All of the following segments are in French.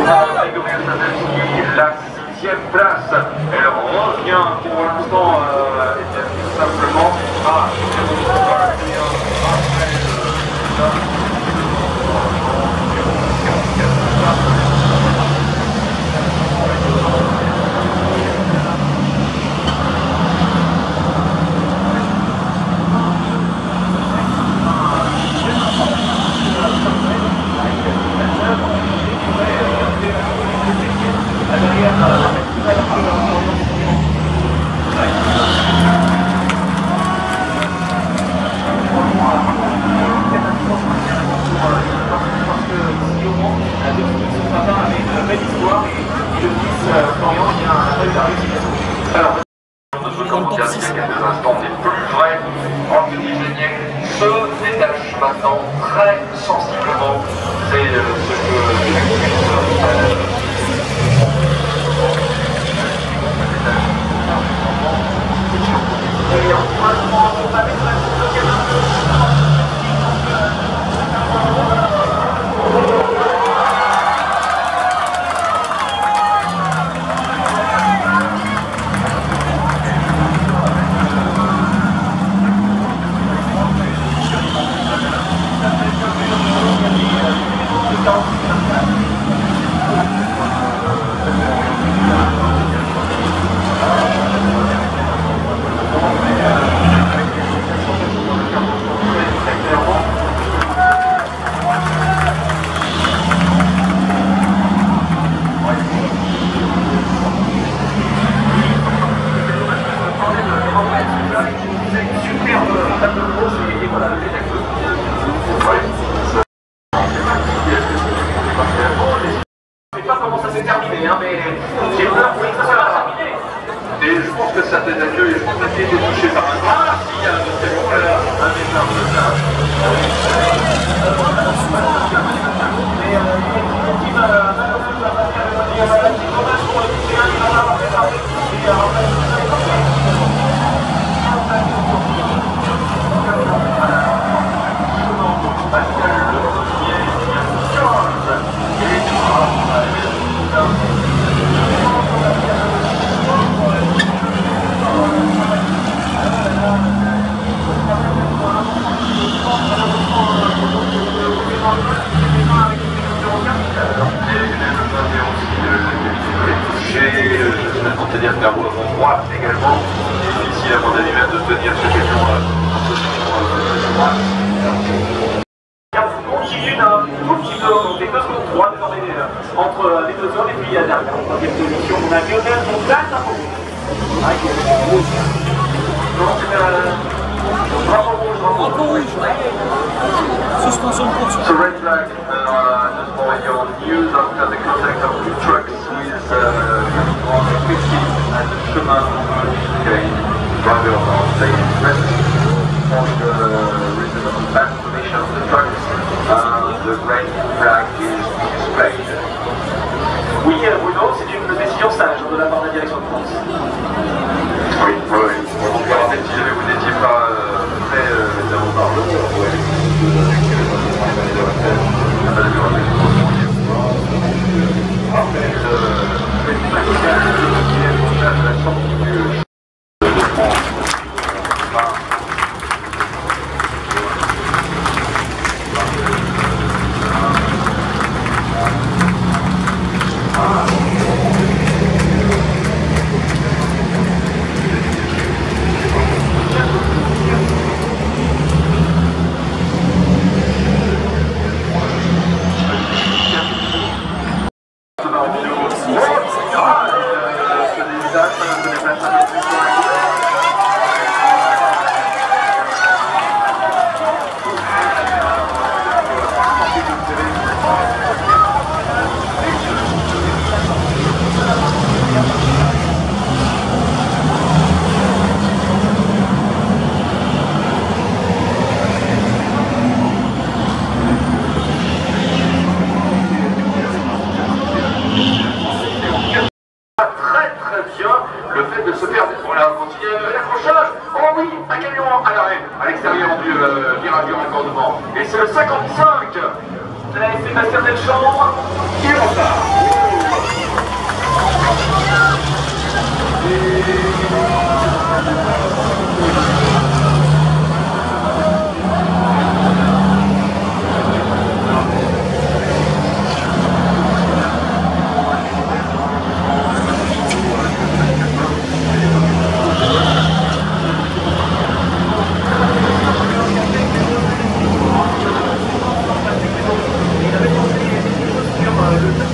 Grégorien Sadelski, la 6e place. Elle revient pour l'instant simplement à se détache maintenant très sensiblement. C'est ce que terminé, hein, mais j'ai peur oui, que ça va terminer. Et je pense que ça t'aide d'accueil, je pense que tu été touché par un grand. Ah, si, c'est bon, un énorme de ça. C'est-à-dire qu'à droite également, difficile à mon avis même de tenir ce camion-là. On continue d'un tout petit peu, donc les 2 secondes 3 désormais entre les 2 hommes et puis il y a derrière en 3e position, on a Lionel Montagne. Donc, drapeau rouge. Suspension de course. So red flag, just for your news after the contact of 2 trucks with 50 and the chemin driver are staying rest on the reasonable back position of the trucks. The red flag is displayed. Oui, Bruno, c'est une décision sage de la part de la direction de France. Oui, oui. Donc, en fait, si vous n'étiez pas très le fait de se perdre. Voilà, on continue l'accrochage. Oh oui, un camion à l'arrêt, à l'extérieur du virage du raccordement. Et c'est le 55. C'est Sébastien Delchamps qui repart.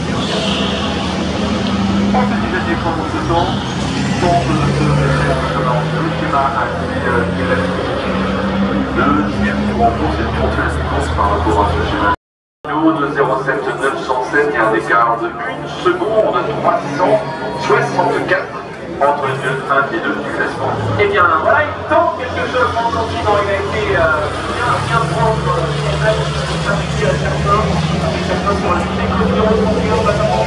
On se dit des points dans ce temps, tente de se laisser en chemin le schéma deuxième tour en course, c'est une fortune course par rapport à ce schéma. De 0,7 907, il y a un écart de 1 seconde 364 entre le 1 et 2 du classement. Eh bien voilà, il tente quelque chose en continent, il a été bien prendre son aide avec certains sur la sécurité, on va savoir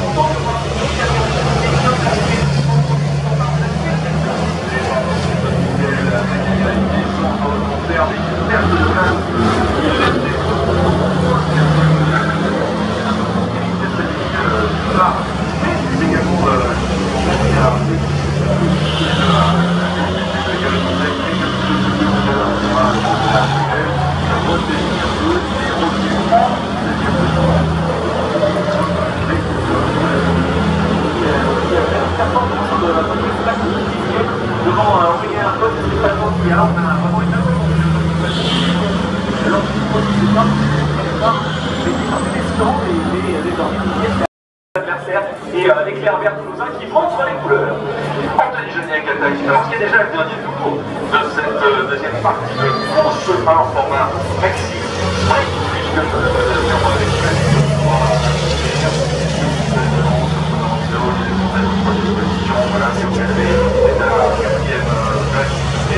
et l'éclair vert toulousain qui montre les couleurs. Anthony Geniac attaque, alors qu'il y a déjà le dernier tour de cette deuxième partie de course en format maxi sprint, puisque voilà, c'est où elle est à la quatrième place et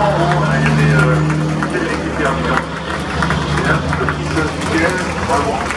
Voilà.